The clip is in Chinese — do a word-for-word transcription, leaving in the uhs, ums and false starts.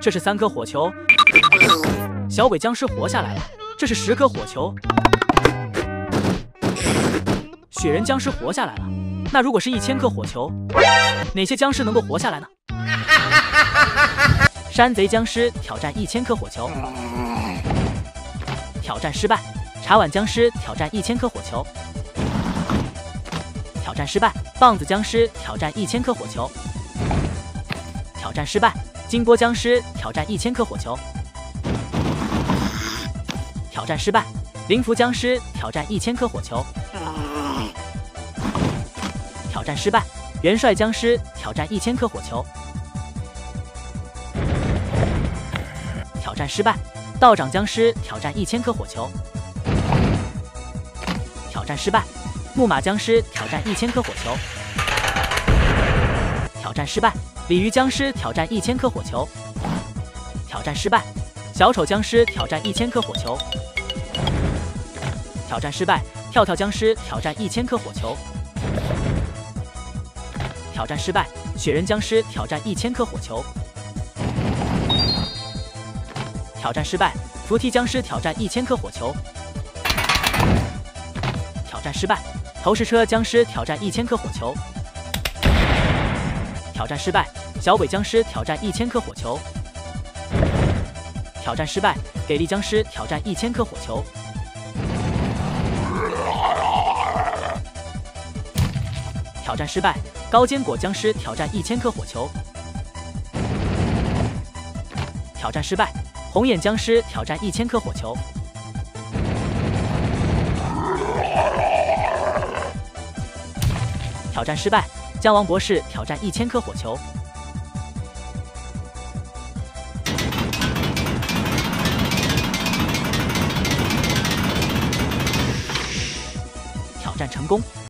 这是三颗火球。小鬼僵尸活下来了，这是十颗火球。雪人僵尸活下来了，那如果是一千颗火球，哪些僵尸能够活下来呢？山贼僵尸挑战一千颗火球，挑战失败。茶碗僵尸挑战一千颗火球，挑战失败。棒子僵尸挑战一千颗火球，挑战失败。金波僵尸挑战一千颗火球，挑战失败。灵符僵尸挑战一千颗火球，挑战失败。元帅僵尸挑战一千颗火球，挑战失败。道长僵尸挑战一千颗火球，挑战失败。木马僵尸挑战一千颗火球，挑战失败。鲤鱼僵尸挑战一千颗火球，挑战失败。小丑僵尸挑战一千颗火球，挑战失败。跳跳僵尸挑战一千颗火球，挑战失败。雪人僵尸挑战一千颗火球，挑战失败。扶梯僵尸挑战一千颗火球，挑战失败。投石车僵尸挑战一千颗火球，挑战失败。小鬼僵尸挑战一千颗火球，挑战失败。给力僵尸挑战一千颗火球，挑战失败。高坚果僵尸挑战一千颗火球，挑战失败。红眼僵尸挑战一千颗火球，挑战失败。姜王博士挑战一千颗火球，挑战成功。